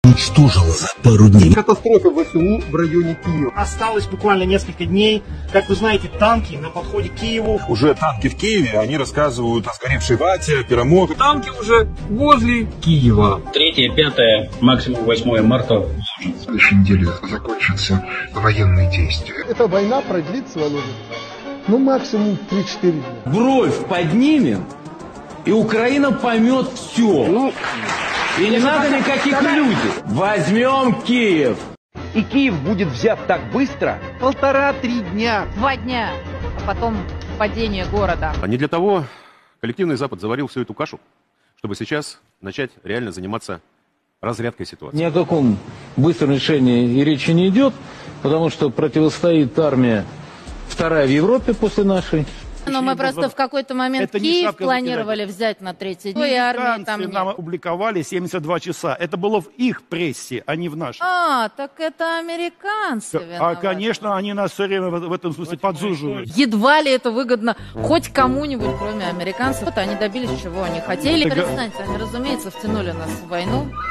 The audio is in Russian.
уничтожила за пару дней. Катастрофа ВСУ в районе Киева. Осталось буквально несколько дней. Как вы знаете, танки на подходе к Киеву. Уже танки в Киеве, они рассказывают о сгоревшей вате, перемог. Танки уже возле Киева. 3, 5, максимум 8 марта. В следующей неделе закончатся военные действия. Эта война продлится, Володя, максимум 3-4 дня. Бровь поднимем, и Украина поймет все. И не надо никаких иллюзий. Возьмем Киев. И Киев будет взят так быстро? 1,5-3 дня. 2 дня, а потом падение города. А не для того коллективный Запад заварил всю эту кашу, чтобы сейчас начать реально заниматься разрядкой ситуации. Ни о каком быстром решении и речи не идет, потому что противостоит армия вторая в Европе после нашей. Но мы просто в какой-то момент Киев планировали взять на 3-й день. И армии там нет. Нам опубликовали 72 часа. Это было в их прессе, а не в нашей. Так это американцы виноваты. Конечно, они нас все время в этом смысле подзуживают. Едва ли это выгодно хоть кому-нибудь, кроме американцев. Они добились, чего они хотели. Перестаньте, они, разумеется, втянули нас в войну.